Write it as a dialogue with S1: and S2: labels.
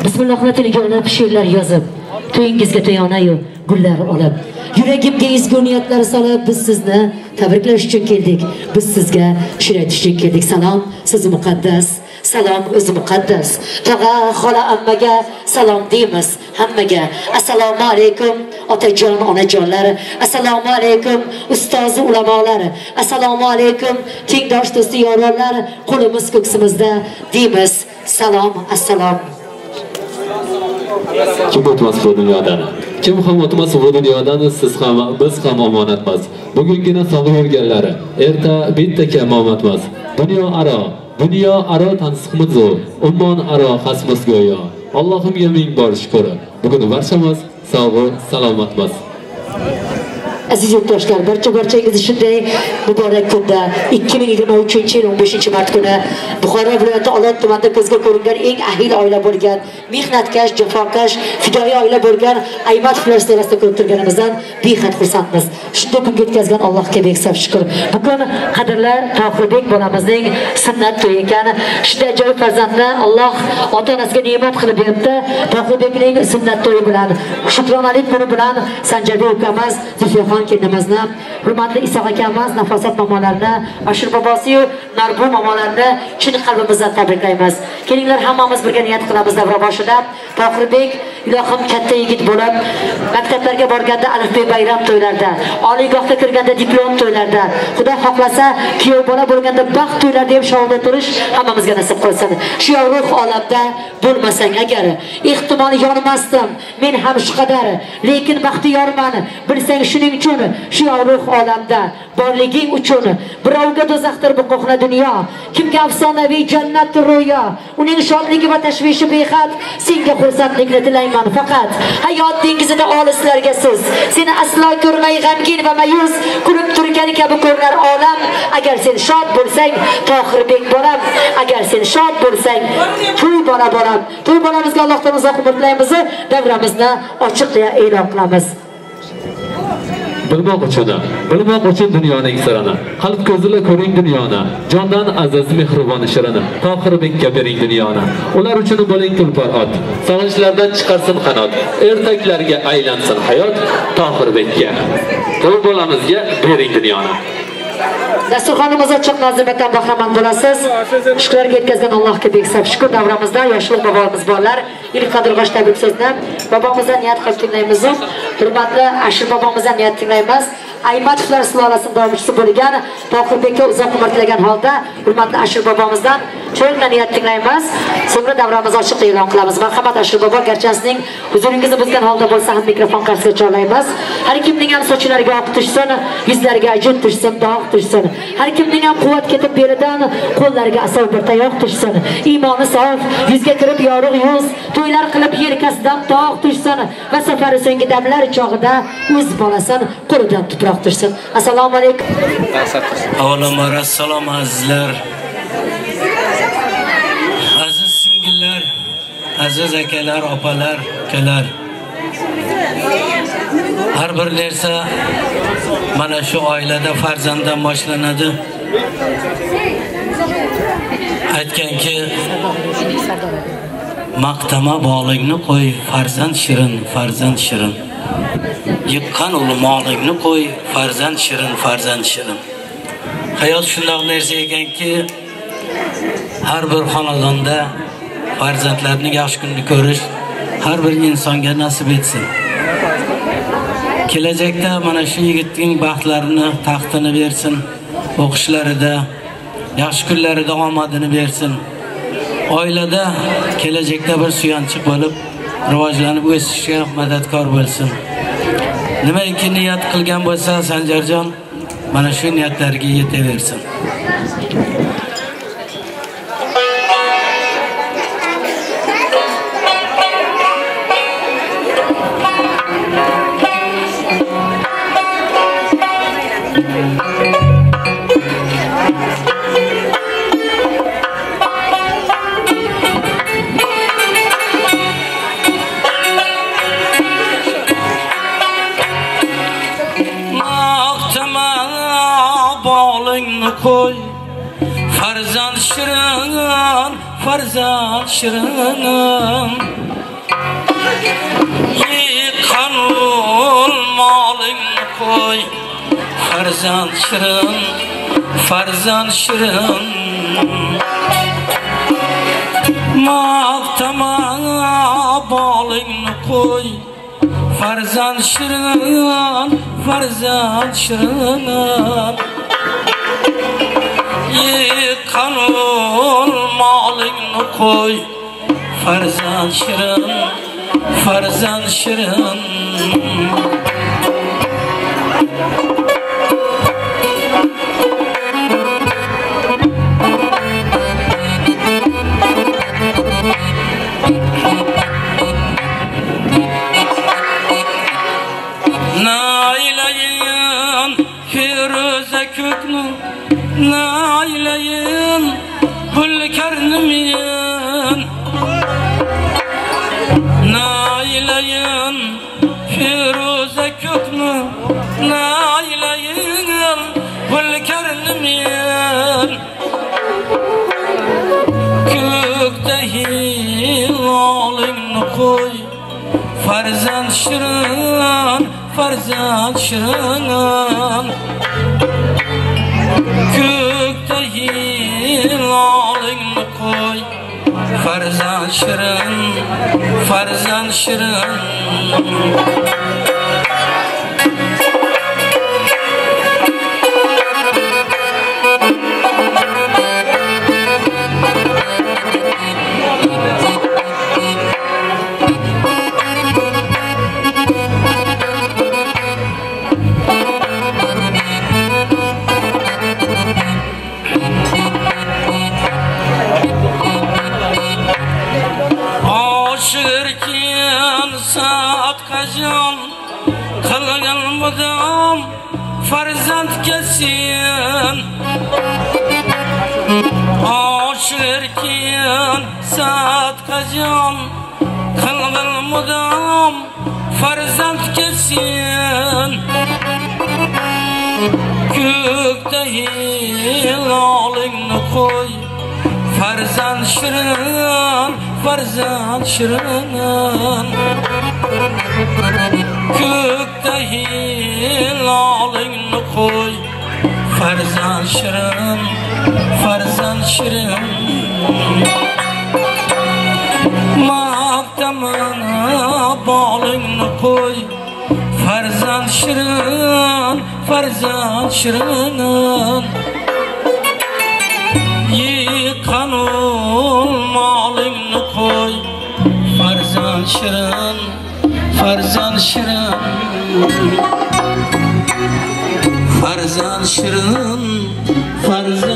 S1: Bismillahni tiliga olib she'rlar yozib, to'yingizga to'yonayu gullar olib, yuragimga ezgu niyatlar solib, biz sizni tabriklash uchun keldik. Biz sizga she'r aytish uchun keldik. Salom, siz muqaddas. Salom o'zi muqaddas. Tog'a, xola, ammaga salom deymiz hammaga. Assalomu alaykum otajon, onajonlar. Assalomu alaykum ustozi ulamolar. Assalomu alaykum tengdosh do'sti yoronlar. Qo'limiz ko'ksimizda deymiz salom, assalom.
S2: Kim o'tmas bu dunyodan? Kim ham o'tmas bu dunyodan? Siz ham, biz ham omonatmas. Bugungina sog' yurganlari, erta bitta kam omonatmas. Dunyo aro tansiqmiz o, ummon aro xasmiz go'yo. Allohimga ming bor shukr. Bugun barchamiz sog' salomatmiz.
S1: Aziz yurtdoshlar, barchangizni shunday muborak kunda 2023-yil 15-mart kuni Buxoro viloyati Olot tumanida ko'zga ko'ringan eng ahil oila bo'lgan, mehnatkash, jafokash, fidoyi oila bo'lgan Aymat Floristlarida ko'rib turganimizdan behad xursandmiz. Shunday kunga yetkazgan Allohga behisob shukr. Bugun qadrli Tohirbek bolamizning sunnat to'yi ekan. Shunday ajoyib farzandni Alloh ota-onasiga ne'mat qilib beribdi. Tohirbekning sunnat to'yi bilan, shukronalik kuni bilan Sanjarbek ukamiz, Zulfiyaxon kendimizni, hurmatli Isoq akamiz, Nafosat momolarni, Ashur bobosiyu Narbu momolarni chin qalbimizdan tabriklaymiz. Kelinglar, hammamiz birga niyat qilamiz davra boshida. Tohirbek ilohim katta yigit bo'lib, maktablarga borganda alifbe bayram to'ylarda, oliygohga kirganda diplom to'ylarda, Xudo xohlasa kuyov bola bo'lganda baxt to'ylarida ham shovda turish hammamizga nasib qilsin. Shu ruh olamda bo'lmasang agar, ehtimol yonmasdim men ham shu qadar, lekin baxtiyorman bilsang shuning uchun shu ruh olamda borliging uchun. Birovga do'zaxdir bu qo'hna dunyo, kimga afsonaviy jannatdir ro'yo. Uning shodligi va tashvishi behad, senga xursandlikni tilayman faqat. Hayot dengizida olislarga so'z, seni aslo ko'rmay g'amgin va mayus kulib turgan kabi ko'rinar olam. Agar sen shod bo'lsang, Tohirbek bolam, agar sen shod bo'lsang, to'y bolam. To'y bolamizga Allohdan uzoq umr tilaymiz, davramizni ochiq deya e'lon qilamiz.
S2: Bilmoq uchun dunyoning sirini, qalb ko'zila ko'ring dunyoni, jondan aziz mehribon shirini, Tohirbekka bering dunyoni. Ular uchun bo'ling tulpor ot, sog'inchlardan chiqarsin qanot, ertaklarga aylansin hayot, Tohirbekka. To'y bolamizga bering dunyoni.
S1: Dasturxonimiz ochiq, nazimatdan bahramand bo'lasiz. Shukrlarga yetkazgan Allohga behisob shukr. Davramizda yoshlik bobomiz borlar. Ilk qadrg'osh tabrik so'zni bobomizdan niyat qilib tinglaymiz. Hurmatli Ashir bobomizdan niyat tinglaymiz. Aymat Floristlarning davomchisi bo'lgan Tohirbekka uzoq umr tilagan holda hurmatli Ashir bobomizdan cho'lda niyat tinglaymiz. So'ngra davramizni ochiq e'lon qilamiz. Marhamat Ashir bobo, garchi huzuringizni buzgan holda bo'lsa ham mikrofon qarshisiga chorlaymiz. Har kimning ham sochlariga oq tushsin, yuzlariga ajin tushsin, dog' tushsin. Har kimning ham quvvat ketib beridan qo'llariga asov bir tayoq tushsin. Iymoni sof, yuzga kirib yorug' yuz, to'ylar qilib yelkasidan tog' tushsin va safari so'nggi damlar chog'ida o'z bolasin qo'lidan tuproq tushsin. Assalomu alaykum.
S3: Avvalambor assalomu azizlar. Aziz singillar, aziz akalar, opalar, ukalar. Har bir narsa mana shu oilada farzanddan boshlanadi. Aytganki, maqtama bog'ingni qo'y, farzand shirin, farzand shirin. Yiqqan ul molingni qo'y, farzand shirin, farzand shirin. Hayot shunday narsa ekanki, har bir xonadonda farzandlarning yaxshi kunini ko'rish har bir insonga nasib etsin. Kelajakda mana shu yigitning baxtlarini, taxtini bersin. O'qishlarida, yaxshi kunlarida omadini bersin. Oilada kelajakda bir suyanchiq bo'lib, rivojlanib o'sishga madadkor bo'lsin. Nimaiki niyat qilgan bo'lsa Sanjarjon, mana shu niyatlarga yetaversin. Qo'y, farzand shirin, farzand shirin Yıkanul malingni qo'y farzand shirin Maqtama bolingni qo'y farzand shirin Yıkanul malingni qo'y farzand shirin Nailayin firuza köknü Nailayin gülkarnimiyin Nailayin firuza köknü Nailayin gülkarnimiyin Kökte hilalingni qo'y farzand shirin Kökte hilalingni qo'y farzand shirin Aşırken saat kaçan Kılgan mıdam farzand kesin Aşırken saat kaçan Kılgan mıdam farzand kesin Kökte hilalingni qo'y farzand shirin Kökte hilalingni qo'y farzand shirin Maqtamana bolingni qo'y farzand shirin Yıkanul malingni qo'y farzand shirin farzand